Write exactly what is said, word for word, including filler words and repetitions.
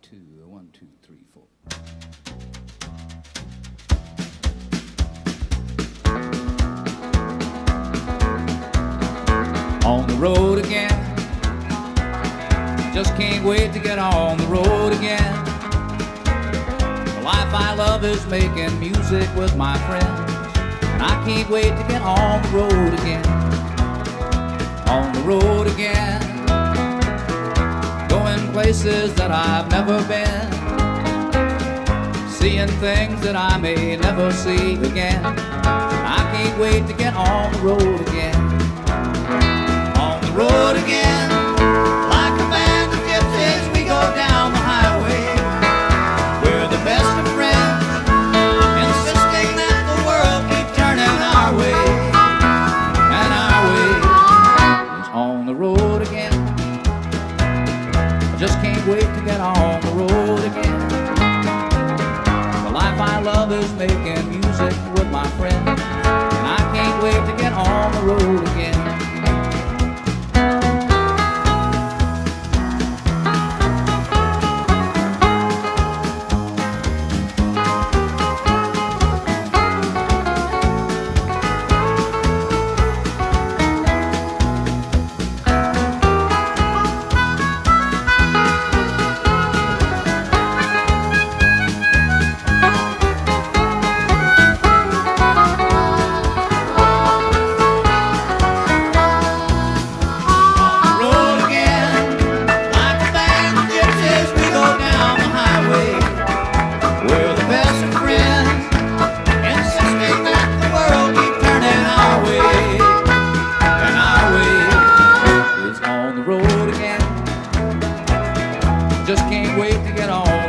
two, one, two, three, four. On the road again, just can't wait to get on the road again. The life I love is making music with my friends, and I can't wait to get on the road again. On the road again, going places that I've never been, seeing things that I may never see again. I can't wait to get on the road again. On the road again, like a band of gypsies, we go down the highway. We're the best of friends, insisting that the world keep turning our way. And our way is on the road again. I just can't wait to get on the road again. The life I love is making music with my friends, and I can't wait to get on the road again. Just can't wait to get on